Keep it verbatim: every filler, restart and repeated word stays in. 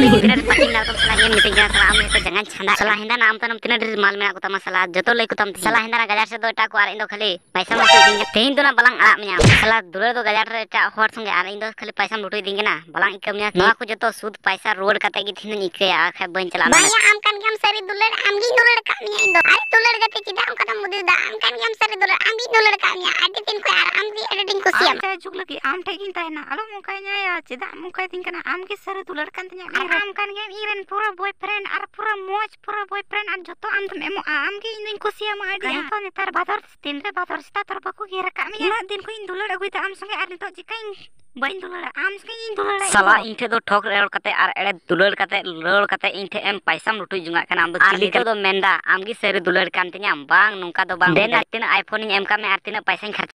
tina pati na tum sala ngem miting sala am to jangan chanda sala hinda na am tanam tina dir mal mena ko tama sala joto lay ko tam sala hinda na gajar se do eta ko ar indo khali paisa mo ding tehin do na balang ara menya sala dure do gajar re eta hor sange ar indo khali paisa lutoi ding na balang ikam nya noa ko joto sud paisa road kate gi thin ni ke a kha bain chala baya am kan gam sari dular am gi dular ka menya indo ai dular gate cida am kata mudi da am kan gam sari dular am gi dular ka menya adi tin ko ar am gi editing ko siam am juk lagi am taking taina alo mukanya ya cida mukai ting kana am gi sari dular kan tanya am kan gam iren pura boyfriend ar pura moj pura boyfriend ar joto am tum emo am gi inding ko siam adi to netar badar tin re badar sta tor baku gira ka menya na din ko in dular agui ta am sange ar to jikain bain dular am sange in dular sala inte do thok rol kate ar ere dular kate rol kate inte em paisa lutoi junga kana am do chili do menda am gi sari dular kan tanya bang nungka do bang den ar tina iphone em ka me ar tina paisa